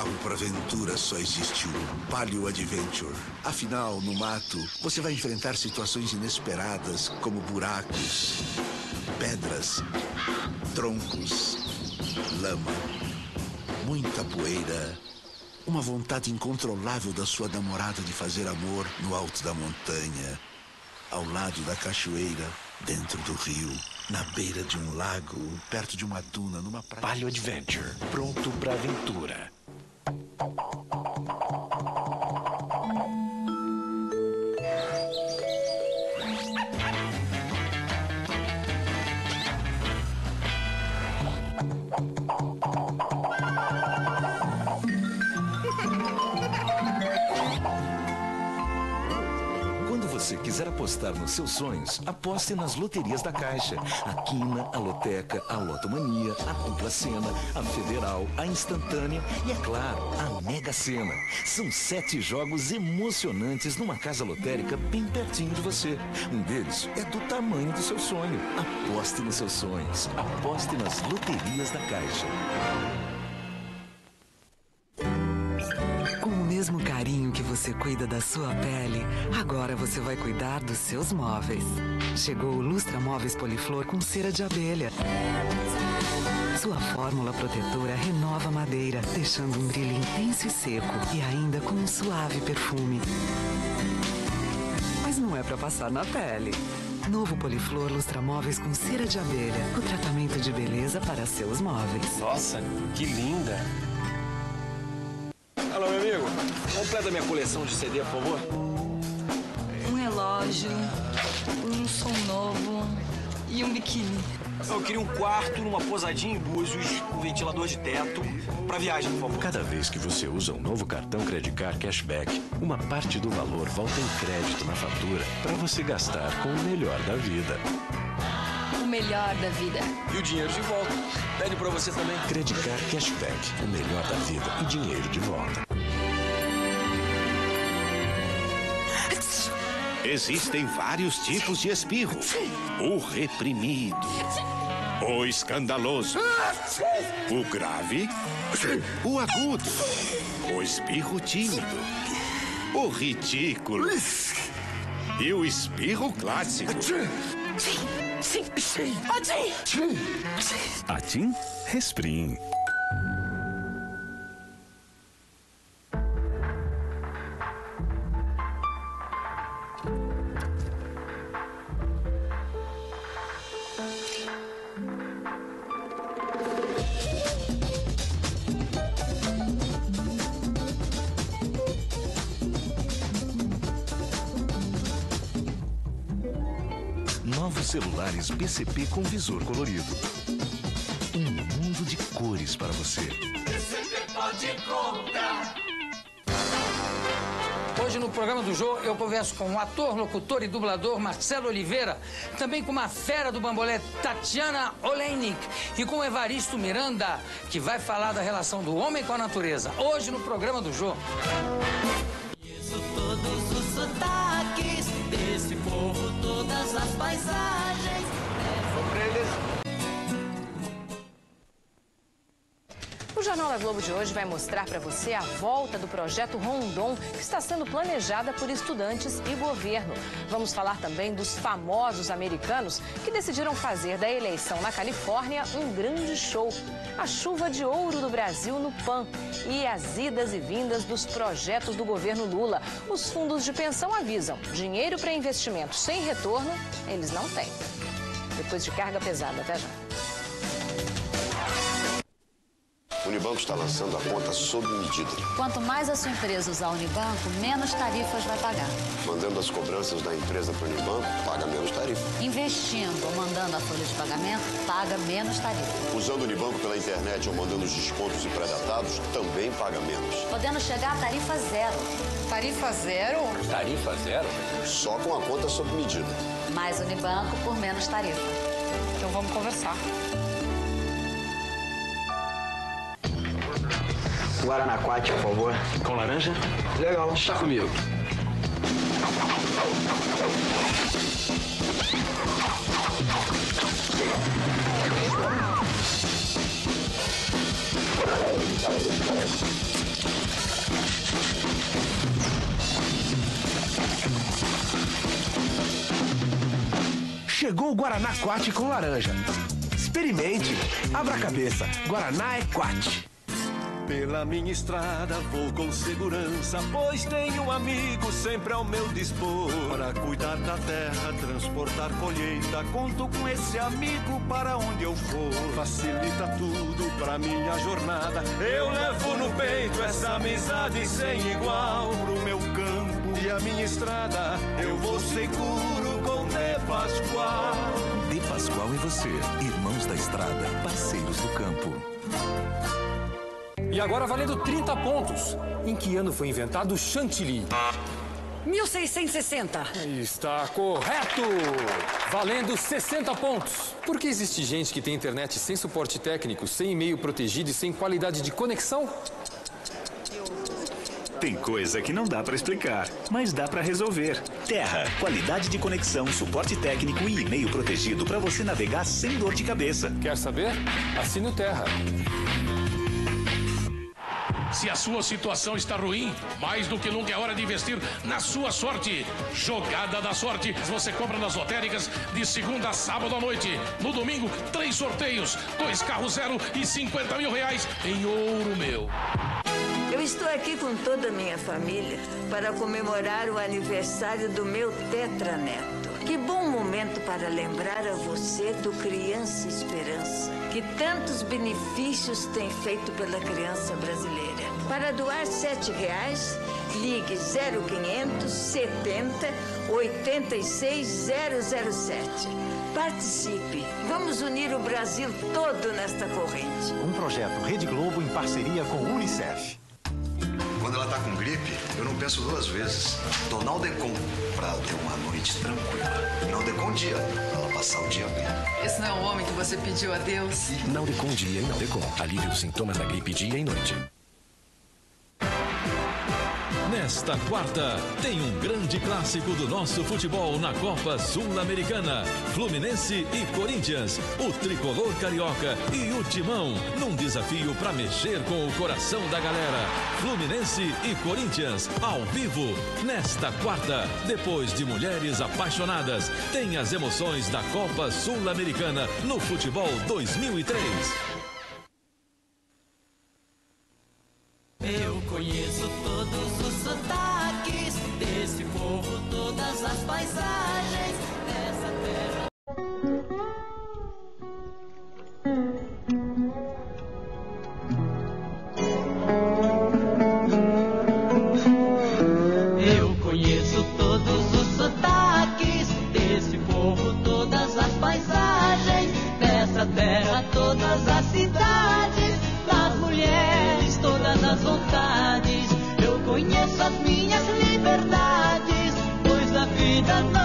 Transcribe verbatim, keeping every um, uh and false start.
carro para aventura só existe um Palio Adventure. Afinal, no mato, você vai enfrentar situações inesperadas como buracos, pedras, troncos, lama, muita poeira, uma vontade incontrolável da sua namorada de fazer amor no alto da montanha, ao lado da cachoeira, dentro do rio, na beira de um lago, perto de uma duna, numa praia. Palio Adventure, pronto para aventura. Se você quiser apostar nos seus sonhos, aposte nas loterias da Caixa. A Quina, a Loteca, a Lotomania, a Dupla Sena, a Federal, a Instantânea e, é claro, a Mega Sena. São sete jogos emocionantes numa casa lotérica bem pertinho de você. Um deles é do tamanho do seu sonho. Aposte nos seus sonhos. Aposte nas loterias da Caixa. Com o mesmo carinho que você cuida da sua pele, agora você vai cuidar dos seus móveis. Chegou o Lustra Móveis Poliflor com cera de abelha. Sua fórmula protetora renova a madeira, deixando um brilho intenso e seco e ainda com um suave perfume. Mas não é para passar na pele. Novo Poliflor Lustra Móveis com cera de abelha. O tratamento de beleza para seus móveis. Nossa, que linda! Alô, meu amigo. Completa minha coleção de C D, por favor. Um relógio, um som novo e um biquíni. Eu queria um quarto, numa pousadinha em Búzios, um ventilador de teto, pra viagem, por favor. Cada vez que você usa um novo cartão Credicar Cashback, uma parte do valor volta em crédito na fatura para você gastar com o melhor da vida. O melhor da vida. E o dinheiro de volta. Pede pra você também. Credicar Cashback, o melhor da vida e dinheiro de volta. Existem vários tipos de espirro. O reprimido, o escandaloso, o grave, o agudo, o espirro tímido, o ridículo e o espirro clássico. Atim Resprim. Novos celulares B C P com visor colorido. Um mundo de cores para você. B C P pode comprar. Hoje no programa do Jô eu converso com o ator, locutor e dublador Marcelo Oliveira, também com uma fera do bambolê Tatiana Oleinik e com o Evaristo Miranda, que vai falar da relação do homem com a natureza. Hoje no programa do Jô. Conheço todos os sotaques desse povo, todas as paisagens. O Jornal da Globo de hoje vai mostrar para você a volta do projeto Rondon, que está sendo planejada por estudantes e governo. Vamos falar também dos famosos americanos que decidiram fazer da eleição na Califórnia um grande show. A chuva de ouro do Brasil no P A N e as idas e vindas dos projetos do governo Lula. Os fundos de pensão avisam, dinheiro para investimentos sem retorno, eles não têm. Depois de carga pesada, até já. O Unibanco está lançando a conta sob medida. Quanto mais a sua empresa usar o Unibanco, menos tarifas vai pagar. Mandando as cobranças da empresa para o Unibanco, paga menos tarifa. Investindo ou mandando a folha de pagamento, paga menos tarifa. Usando o Unibanco pela internet ou mandando os descontos e pré-datados, também paga menos. Podendo chegar a tarifa zero. Tarifa zero? Tarifa zero? Só com a conta sob medida. Mais Unibanco por menos tarifa. Então vamos conversar. Guaraná aquático, por favor. Com laranja? Legal. Está comigo. Chegou o Guaraná Quat com laranja. Experimente. Abra a cabeça. Guaraná é Quat. Pela minha estrada vou com segurança, pois tenho um amigo sempre ao meu dispor. Para cuidar da terra, transportar colheita, conto com esse amigo para onde eu for. Facilita tudo pra minha jornada, eu levo no peito essa amizade sem igual. Pro meu campo e a minha estrada, eu vou seguro com De Pascoal. De Pascoal e você, irmãos da estrada, parceiros do campo. E agora valendo trinta pontos. Em que ano foi inventado o chantilly? mil seiscentos e sessenta. Está correto! Valendo sessenta pontos. Por que existe gente que tem internet sem suporte técnico, sem e-mail protegido e sem qualidade de conexão? Tem coisa que não dá pra explicar, mas dá pra resolver. Terra, qualidade de conexão, suporte técnico e e-mail protegido pra você navegar sem dor de cabeça. Quer saber? Assine o Terra. Se a sua situação está ruim, mais do que nunca é hora de investir na sua sorte. Jogada da Sorte. Você compra nas lotéricas de segunda a sábado à noite. No domingo, três sorteios, dois carros zero e cinquenta mil reais em ouro, meu. Eu estou aqui com toda a minha família para comemorar o aniversário do meu tetraneto. Que bom momento para lembrar a você do Criança Esperança, que tantos benefícios tem feito pela criança brasileira. Para doar sete reais, ligue zero quinhentos, setenta, oitenta e seis, zero zero sete. Participe. Vamos unir o Brasil todo nesta corrente. Um projeto Rede Globo em parceria com o Unicef. Quando ela tá com gripe, eu não penso duas vezes. Dou Naldecon pra ela ter uma noite tranquila. Naldecon dia, pra ela passar o dia bem. Esse não é o homem que você pediu a Deus? Naldecon dia e Naldecon. Alívio dos sintomas da gripe dia e noite. Nesta quarta, tem um grande clássico do nosso futebol na Copa Sul-Americana. Fluminense e Corinthians, o tricolor carioca e o Timão, num desafio para mexer com o coração da galera. Fluminense e Corinthians, ao vivo, nesta quarta, depois de Mulheres Apaixonadas, tem as emoções da Copa Sul-Americana no Futebol dois mil e três. Eu conheço todos os sotaques desse povo, todas as paisagens dessa terra. Eu conheço todos os sotaques desse povo, todas as paisagens dessa terra, todas as cidades, das mulheres, todas as vontades. Eu conheço as minhas liberdades, pois a vida não